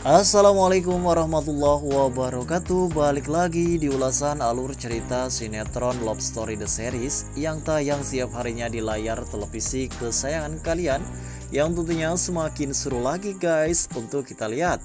Assalamualaikum warahmatullahi wabarakatuh. Balik lagi di ulasan alur cerita sinetron Love Story The Series yang tayang setiap harinya di layar televisi kesayangan kalian, yang tentunya semakin seru lagi guys untuk kita lihat.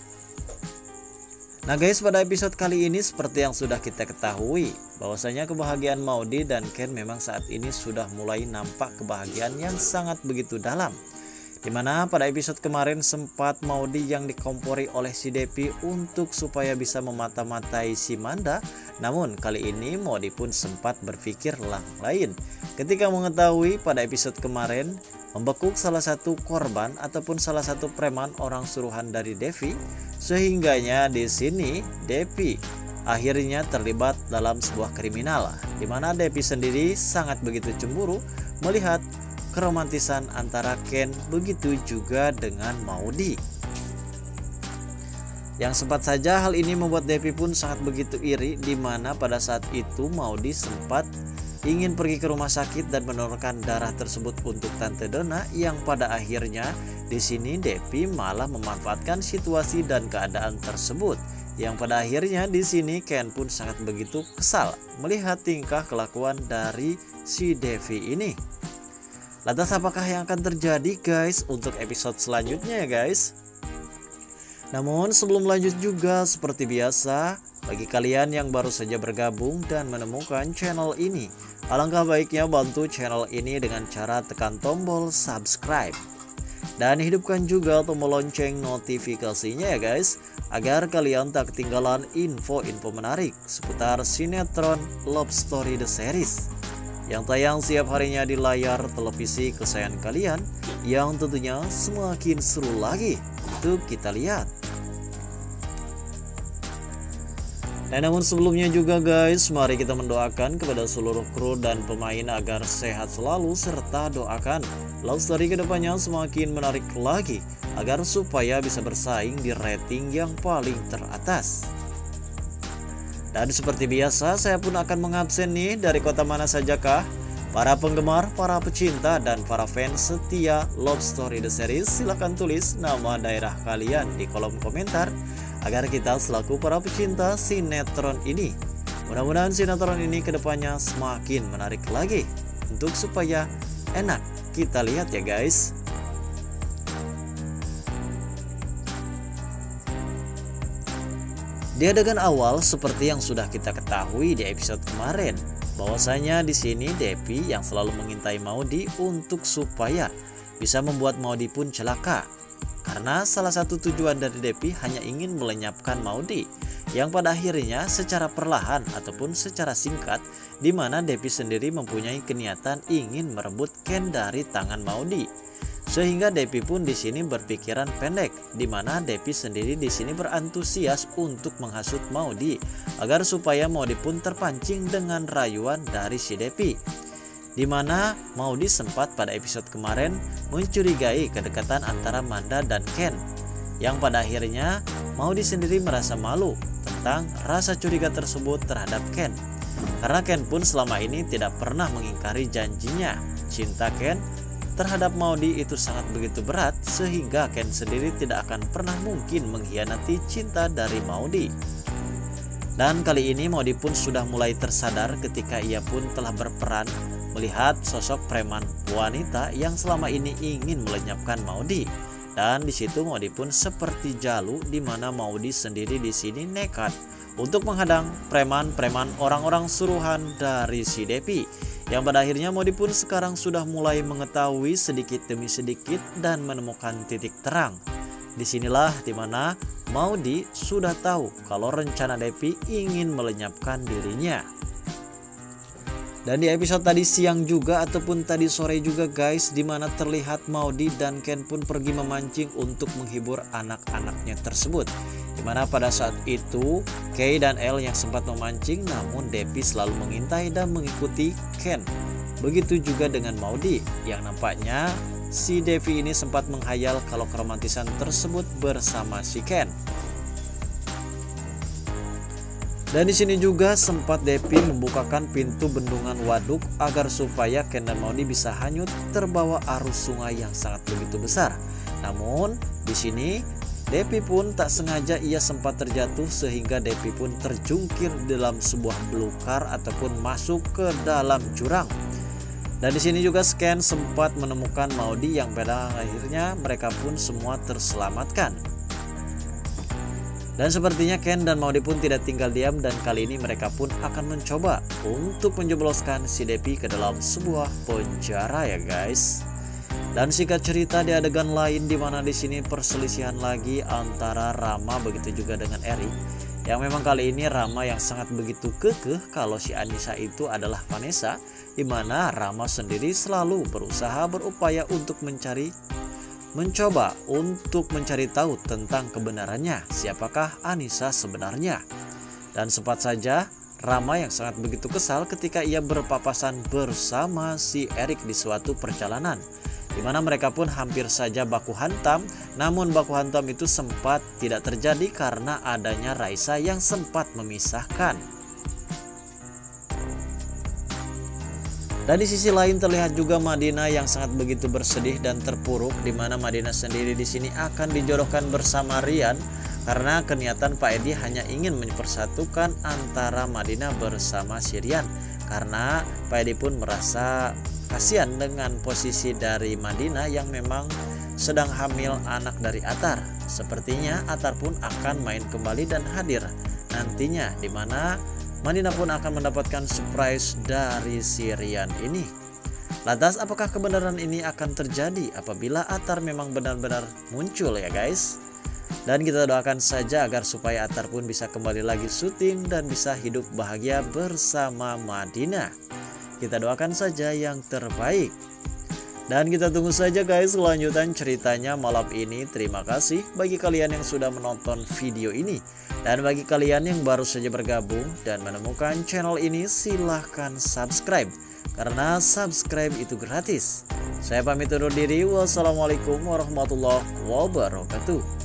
Nah guys, pada episode kali ini seperti yang sudah kita ketahui, bahwasanya kebahagiaan Maudy dan Ken memang saat ini sudah mulai nampak kebahagiaan yang sangat begitu dalam. Dimana pada episode kemarin sempat Maudy yang dikompori oleh si Devi untuk supaya bisa memata-matai si Manda. Namun kali ini Maudy pun sempat berpikir lain ketika mengetahui pada episode kemarin membekuk salah satu korban ataupun salah satu preman orang suruhan dari Devi, sehingganya di sini Devi akhirnya terlibat dalam sebuah kriminal, dimana Devi sendiri sangat begitu cemburu melihat keromantisan antara Ken begitu juga dengan Maudy. Yang sempat saja hal ini membuat Devi pun sangat begitu iri, dimana pada saat itu Maudy sempat ingin pergi ke rumah sakit dan menurunkan darah tersebut untuk Tante Donna, yang pada akhirnya di sini Devi malah memanfaatkan situasi dan keadaan tersebut, yang pada akhirnya di sini Ken pun sangat begitu kesal melihat tingkah kelakuan dari si Devi ini. Lantas apakah yang akan terjadi guys untuk episode selanjutnya ya guys? Namun sebelum lanjut juga seperti biasa, bagi kalian yang baru saja bergabung dan menemukan channel ini, alangkah baiknya bantu channel ini dengan cara tekan tombol subscribe. Dan hidupkan juga tombol lonceng notifikasinya ya guys, agar kalian tak ketinggalan info-info menarik seputar sinetron Love Story The Series yang tayang setiap harinya di layar televisi kesayangan kalian, yang tentunya semakin seru lagi untuk kita lihat. Dan namun sebelumnya juga guys, mari kita mendoakan kepada seluruh kru dan pemain agar sehat selalu, serta doakan Love Story kedepannya semakin menarik lagi agar supaya bisa bersaing di rating yang paling teratas. Dan seperti biasa, saya pun akan mengabsen nih dari kota mana sajakah para penggemar, para pecinta, dan para fans setia Love Story The Series. Silahkan tulis nama daerah kalian di kolom komentar agar kita selaku para pecinta sinetron ini, mudah-mudahan sinetron ini kedepannya semakin menarik lagi untuk supaya enak kita lihat ya guys. Di adegan awal seperti yang sudah kita ketahui di episode kemarin, bahwasanya di sini Devi yang selalu mengintai Maudy untuk supaya bisa membuat Maudy pun celaka. Karena salah satu tujuan dari Devi hanya ingin melenyapkan Maudy, yang pada akhirnya secara perlahan ataupun secara singkat, di mana Devi sendiri mempunyai keniatan ingin merebut Ken dari tangan Maudy. Sehingga Devi pun di sini berpikiran pendek, di mana Devi sendiri di sini berantusias untuk menghasut Maudy agar supaya Maudy pun terpancing dengan rayuan dari si Devi. Di mana Maudy sempat pada episode kemarin mencurigai kedekatan antara Manda dan Ken, yang pada akhirnya Maudy sendiri merasa malu tentang rasa curiga tersebut terhadap Ken, karena Ken pun selama ini tidak pernah mengingkari janjinya. Cinta Ken terhadap Maudy itu sangat begitu berat, sehingga Ken sendiri tidak akan pernah mungkin mengkhianati cinta dari Maudy. Dan kali ini Maudy pun sudah mulai tersadar ketika ia pun telah berperan melihat sosok preman wanita yang selama ini ingin melenyapkan Maudy. Dan di situ Maudy pun seperti jalu, di mana Maudy sendiri di sini nekat untuk menghadang preman-preman orang-orang suruhan dari si Devi. Yang pada akhirnya Maudy pun sekarang sudah mulai mengetahui sedikit demi sedikit dan menemukan titik terang. Disinilah dimana Maudy sudah tahu kalau rencana Devi ingin melenyapkan dirinya. Dan di episode tadi siang juga ataupun tadi sore juga guys, dimana terlihat Maudy dan Ken pun pergi memancing untuk menghibur anak-anaknya tersebut. Dimana pada saat itu Kay dan Elle yang sempat memancing, namun Devi selalu mengintai dan mengikuti Ken. Begitu juga dengan Maudy, yang nampaknya si Devi ini sempat menghayal kalau keromantisan tersebut bersama si Ken. Dan di sini juga sempat Devi membukakan pintu bendungan waduk agar supaya Ken dan Maudy bisa hanyut terbawa arus sungai yang sangat begitu besar. Namun di sini Depi pun tak sengaja ia sempat terjatuh sehingga Depi pun terjungkir dalam sebuah belukar ataupun masuk ke dalam jurang. Dan di sini juga Ken sempat menemukan Maudy yang pada akhirnya mereka pun semua terselamatkan. Dan sepertinya Ken dan Maudy pun tidak tinggal diam dan kali ini mereka pun akan mencoba untuk menjebloskan si Depi ke dalam sebuah penjara ya guys. Dan singkat cerita di adegan lain di mana di sini perselisihan lagi antara Rama begitu juga dengan Erik. Yang memang kali ini Rama yang sangat begitu kekeh kalau si Anissa itu adalah Vanessa, di mana Rama sendiri selalu berupaya untuk mencoba untuk mencari tahu tentang kebenarannya, siapakah Anissa sebenarnya. Dan sempat saja Rama yang sangat begitu kesal ketika ia berpapasan bersama si Erik di suatu perjalanan, di mana mereka pun hampir saja baku hantam, namun baku hantam itu sempat tidak terjadi karena adanya Raisa yang sempat memisahkan. Dan di sisi lain terlihat juga Madina yang sangat begitu bersedih dan terpuruk, di mana Madina sendiri di sini akan dijodohkan bersama Rian karena kenyataan Pak Edi hanya ingin mempersatukan antara Madina bersama si Rian, karena Pak Edi pun merasa kasihan dengan posisi dari Madina yang memang sedang hamil anak dari Atar. Sepertinya Atar pun akan main kembali dan hadir nantinya, di mana Madina pun akan mendapatkan surprise dari si Rian ini. Lantas apakah kebenaran ini akan terjadi apabila Atar memang benar-benar muncul ya guys? Dan kita doakan saja agar supaya Atar pun bisa kembali lagi syuting dan bisa hidup bahagia bersama Madina. Kita doakan saja yang terbaik. Dan kita tunggu saja guys kelanjutan ceritanya malam ini. Terima kasih bagi kalian yang sudah menonton video ini. Dan bagi kalian yang baru saja bergabung dan menemukan channel ini, silahkan subscribe, karena subscribe itu gratis. Saya pamit undur diri. Wassalamualaikum warahmatullahi wabarakatuh.